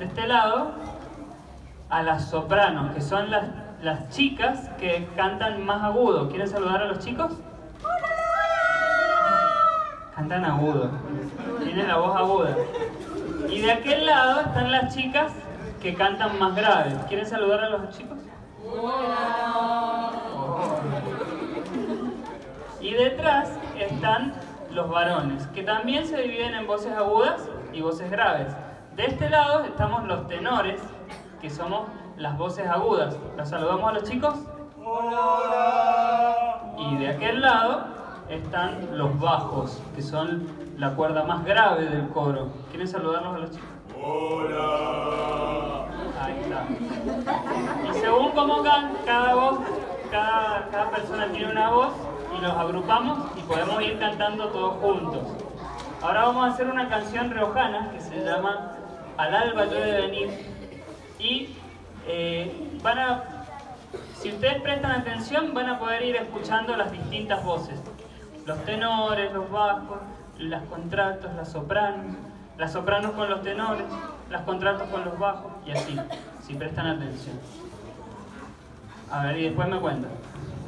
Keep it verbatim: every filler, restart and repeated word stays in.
de este lado a las sopranos, que son las, las chicas que cantan más agudo. ¿Quieren saludar a los chicos? Cantan agudo, tienen la voz aguda. Y de aquel lado están las chicas que cantan más graves. ¿Quieren saludar a los chicos? Y detrás están los varones, que también se dividen en voces agudas y voces graves. De este lado estamos los tenores, que somos las voces agudas. ¿Los saludamos a los chicos? ¡Hola! Y de aquel lado están los bajos, que son la cuerda más grave del coro. ¿Quieren saludarlos a los chicos? ¡Hola! Ahí está. Y según cómo can cada voz, cada, cada persona tiene una voz, y los agrupamos y podemos ir cantando todos juntos. Ahora vamos a hacer una canción riojana que se llama Al alba yo he de venir. Y eh, van a, si ustedes prestan atención, van a poder ir escuchando las distintas voces. Los tenores, los bajos, las contraltos, las sopranos, las sopranos con los tenores, las contraltos con los bajos, y así, si prestan atención. A ver, y después me cuentan.